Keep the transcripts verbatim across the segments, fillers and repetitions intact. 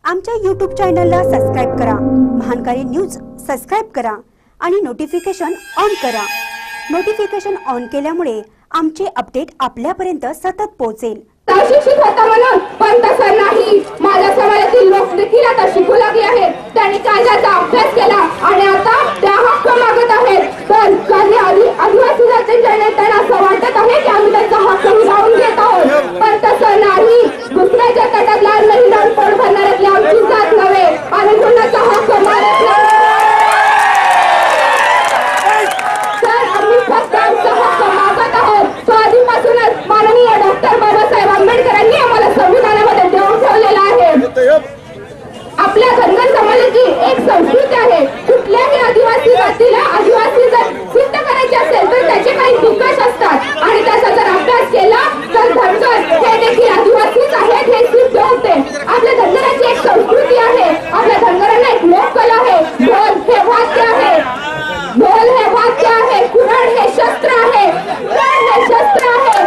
आमच्या यूट्यूब चॅनलला सबस्क्राइब करा, महानकारी न्यूज सबस्क्राइब करा आणि नोटिफिकेशन ऑन करा। नोटिफिकेशन ऑन केल्यामुळे आमचे अपडेट आपल्यापर्यंत सतत पोहोचेल। शिक्षित होता म्हणून पण तसं नाही, माझ्या समाजातील लोक देखील आता शिकू लागले आहेत। त्यांनी कायद्याचा अभ्यास केला आणि आता त्या हक्क मागत आहेत। पण काही आदिवासी जातीच्या नेत्यांना असं वाटत आहे की आम्ही त्यांचा हक्क हिरावून घेत आहोत, पण तसं नाही। दुसऱ्याच्या तटात लहान नाही लावून पोट भरणाऱ्यातली आमची जात नव्हे आणि कुणाचा हक्क मारत नाही। तर आम्ही फक्त आमचा हक्क मागत आहोत, तो आधीपासूनच माननीय डॉक्टर बाबासाहेब आंबेडकरांनी आम्हाला संविधानामध्ये देऊन ठेवलेला आहे। आपल्या धनगर समाजाची एक संस्कृती आहे, कुठल्याही आदिवासी जातीला आदिवासी जर सिद्ध करायचे असेल तर त्याचे काही निकष असतात आणि त्याचा जर अभ्यास केला तर धनगर हे देखील आदिवासीच आहेत हे सिद्ध होते। आपल्या धनगरांची एक संस्कृती आहे, आपल्या धनगरांना एक लोककला आहे। ढोल हे वाद्य आहे, ढोल हे वाद्य आहे, कुऱ्हाड हे शस्त्र आहे, कुऱ्हाड हे शस्त्र आहे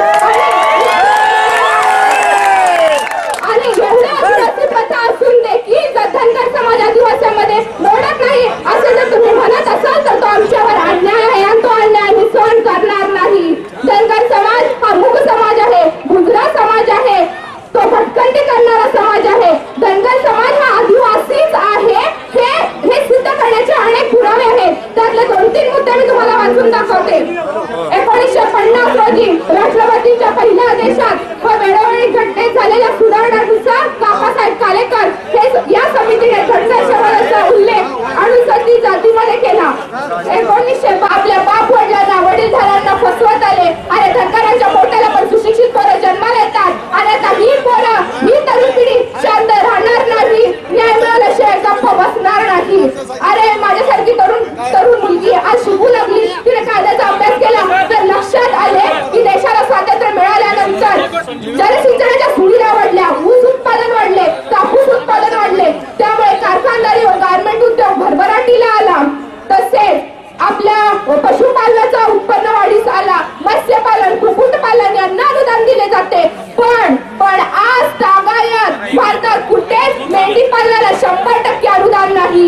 आणि एवढी प्रथा असून देखील जर धनगर समाज आदिवासीमध्ये मोडत नाही असे जर तुम्ही म्हणत असाल तर तो आमच्यावर अन्याय आहे आणि तो अन्याय आम्ही सहन करणार नाही। धनगर समाज हा मूग समाज आहे, गुजरा समाज आहे, तो भटकंती करणारा समाज आहे। धनगर समाज हा आदिवासीच आहे हे हे सिद्ध करण्याचे अनेक पुरावे आहेत। त्यातले दोन तीन मुद्दे मी तुम्हाला वाचून दाखवते। एकोणीसशे पन्नास रोजी राष्ट्रपतींच्या पहिल्या आदेशात व वेळोवेळी घटनेत झालेल्या सुधारणांनुसार काकासाहेब कालेकर हे या समितीने धनगर समाजाचा उल्लेख अनुसूचित जातीमध्ये केला। एकोणीसशे आपल्या बाप वडिलांना वडीलधाऱ्यांना फसवत आले आणि धनगरांच्या पोटाला पण सुशिक्षित पोरं जन्माला येतात आणि आता ही पोरं ही तरुण पिढी शांत राहणार नाही, न्याय मिळाल्याशिवाय गप्प बसणार नाही। अरे माझ्यासारखी तरुण तरुण मुलगी आज शिकू लागली, तिने कायद्याचा अभ्यास केला तर लक्षात आले की देशाला स्वातंत्र्य मिळाल्यानंतर जलसिंचनाच्या सुविधा वाढल्या, ऊस उत्पादन वाढले, कापूस उत्पादन वाढले, त्यामुळे कारखानदारी व गारमेंट उद्योग भरभराटीला आला। तसेच आपल्या पशुपालनाचा उत्पन्न वाढीस आला, मत्स्यपालन कुक्कुटपालन यांना अनुदान दिले जाते। पण पण आज तागायत भारतात कुठेच मेंढी पालनाला शंभर टक्के अनुदान नाही।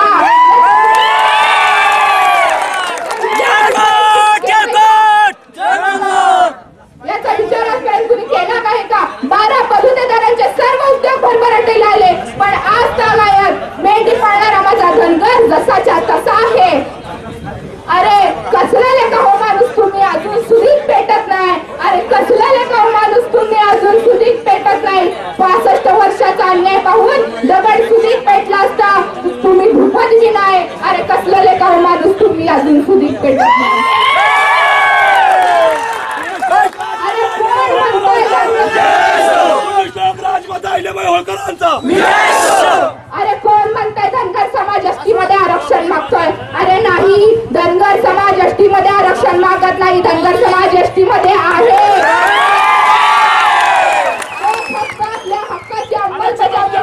याचा विचार आजपर्यंत कुणी केला आहे का? बारा बलुतेदारांचे सर्व उद्योग भरभराटीला आले, पण आज तागायत मेंढी पाळणारा माझा धनगर जसाच्या तसा आहे। अरे कसला लेखा हो माणूस तुम्ही अजून सुधीक पेटत नाही, अरे कसला लेखा हो माणूस तुम्ही अजून सुधीक पेटत नाही। पासष्ट वर्षाचा अन्याय पाहून दगड सुधीक पेटला असता, तुम्ही भूपत बी नाही, अरे कसला लेखा हो माणूस तुम्ही अजून सुधीक पेटत नाही। अरे कोण म्हणतोय अरे कोण म्हणताय धनगर समाज एसटी मध्ये आरक्षण मागतोय? अरे नाही, धनगर समाज एसटी मध्ये आरक्षण मागत नाही, धनगर समाज एसटी मध्ये आहे। फक्त आपल्या हक्काची अंमलबजावणी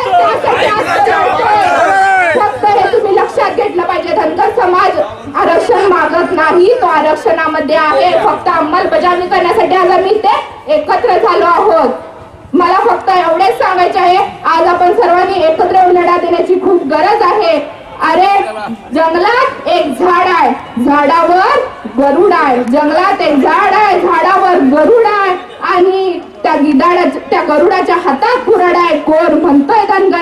फक्त हे तुम्ही लक्षात घेतलं पाहिजे। धनगर समाज आरक्षण मागत नाही, तो आरक्षणामध्ये आहे, फक्त अंमलबजावणी करण्यासाठी आज आम्ही ते एकत्र झालो आहोत। मला फक्त एवढेच सांगायचे आहे, आज आपण सर्वांनी एकत्र येऊन लढा देण्याची खूप गरज आहे। अरे जंगलात एक झाड आहे, झाडावर गरुड आहे, जंगलात एक झाड आहे, झाडावर गरुड आहे आणि त्या गिधाडाच्या त्या गरुडाच्या हातात कुऱ्हाड आहे। कोण म्हणतोय धनगर